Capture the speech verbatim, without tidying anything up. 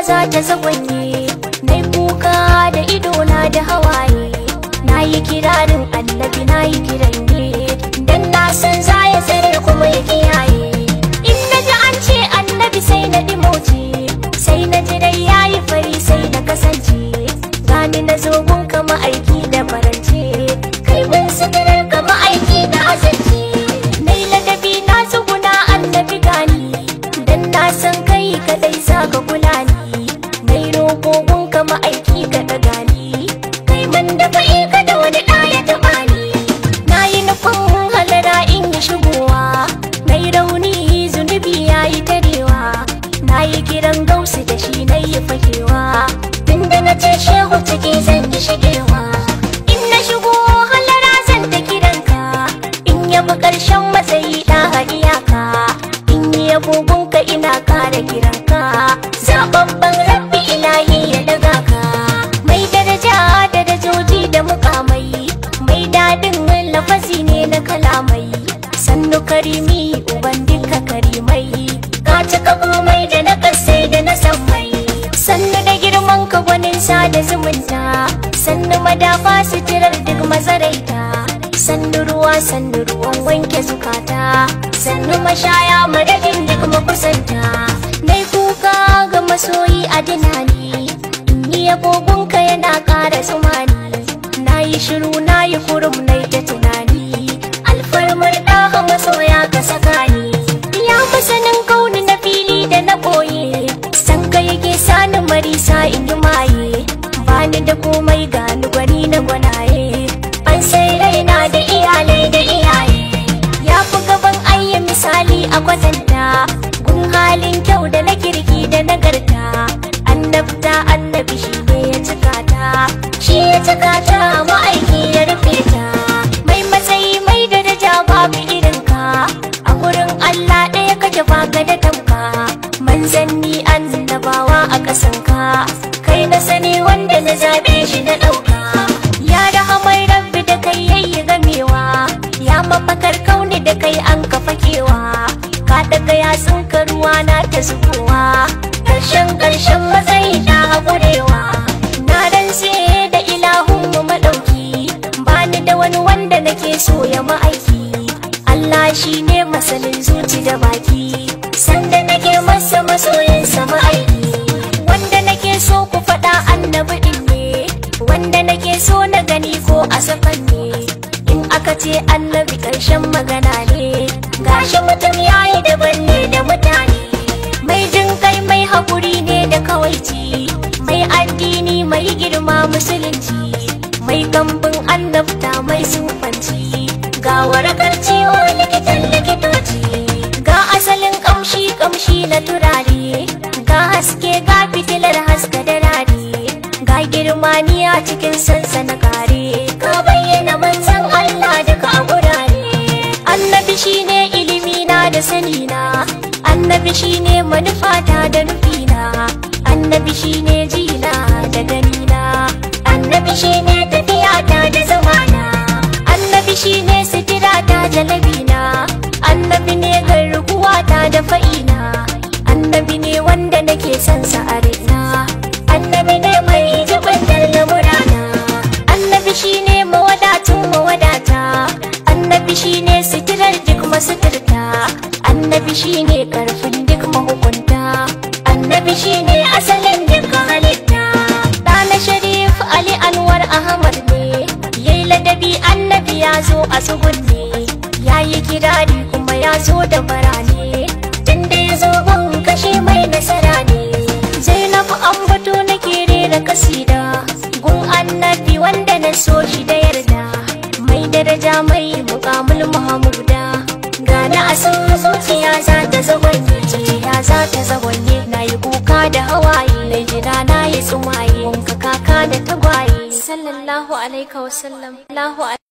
za ta zagwanye, nai kuka da idona da hawaye. Na yi kirarin annabi, na yi kiran ne, dan na san za ya tsare kuma ya kiyaye. In na ji an ce annabi sai na ɗimoce, sai na ji dai ya yi fari sai na kasance. Gani na zo gun kama aiki da farance, kai mun sigarar kama aiki da azance. Nai ladabi na tsuguna annabi gani, dan na san kai kadai za ka kula ni. Nai roƙo gun kama aiki ka ɗaga ni, kai mun da fa'i kada wani ɗaya taɓa ni. Na yi nufin halara in yi shigowa, nai rauni zunubi ya yi tarewa. Na yi kiran gausu da shi na yi fakewa, tunda na ce shehu ciki zan yi shigewa. In na shigo halara zan ta kiranka, in yabi ƙarshen matsayi ɗaha iyaka. In yi abubuwanka ina kara kiranka, zaɓaɓɓen rabbi ilahi ya daga ka. Mai daraja darajoji da mukamai, mai daɗin lafazi ne na kalamai. Sannu karimi uban duka karimai, ka cika komai da na ƙasai da na sammai. Sannu da girman ka gwanin sada zumunta, sannu madafa suturar duk mazaraita. Sannu ruwa sannu ruwan wanke zukata, sannu mashaya madadin duk makusanta. Nai kuka ga masoyi a dinani, in yi agogonka yana ƙara tsumani. Na yi shiru na yi kurum na yi ta tunani, alfarmar ɗaha masoya ka saka ni. Ya masanin kauni na fili da na ɓoye, san ka yake sani marisa in yi maye. Bani da komai gani gwani na gwanaye, an sai raina da iyalai da iyaye. Ya fi gaban ayya misali a kwatanta, gun halin kyau da na kirki da nagarta. Annabta annabi shi ne ya cika ta, shi ya cika ta ma'aiki ya rufe ta. Mai matsayi mai daraja babu irinka, a gurin Allah ɗaya kake baka da tamka. Manzanni annabawa a ƙasanka, kai na sani wanda na zaɓe shi na ɗauka. Ya rahamar rabbi da kai yayi gamewa, ya mafakar kauni da kai an kafa kewa. Ka daga yatsun ka ruwa na ta zubowa, ƙarshen ƙarshen matsayi na haƙurewa. Na rantse da ilahun mu maɗauki, bani da wani wanda nake so ya ma'aiki. Allah shi ne masanin zuci da baki, sanda nake masa masoyinsa ma'aiki. Wanda nake so ku faɗa annabi ɗin ne, wanda nake so na gani ko a safan ne. In aka ce annabi ƙarshen magana ne, gashi mutum yayi daban ne da mutane. Mai jin kai mai haƙuri ne da kawaici, mai addini mai girma musulunci. Mai kambun annabta mai sufanci, ga warakar ciwo likitan likitoci. Ga asalin ƙamshi ƙamshi na turare, ga haske ga fitilar haska da rari. Ga girma ni a cikin sansana kare, ka bayyana manzan Allah duka a gurare. Annabi shine ilimi na da sani na, annabi shine manufata da nufina. Annabi shine jina da ganina, annabi shine tafiyata da zamana. Annabi shine sitirata jalabina, annabi ne garkuwata da fa'ina. Annabi ne wanda nake son sa a raina, annabi ne mai jibantar lamurana. Annabi shine mawadatun mawadata, annabi shine sitirar duk masuturta. Annabi shine karfin duk mahukunta, annabi shine asalin dukkan halitta. Ɗana Sharif Ali Anwar Ahmad ne, yayi ladabi annabi ya zo a tsugunne. Ya yi kirari kuma ya zo da barane, tunda ya zo gun kashe mai nasara ne. Zainabu ambato nake rera kasida, gun annabi wanda na so shi da yarda. Mai daraja mai muƙamul Muhammuda, gana a san zuciya za ta zagonye, zuciya za ta zagonye. Na yi kuka da hawaye, na jira na yi tsumaye, wanka kaka da tagwaye. Sallallahu alaihi wasallam.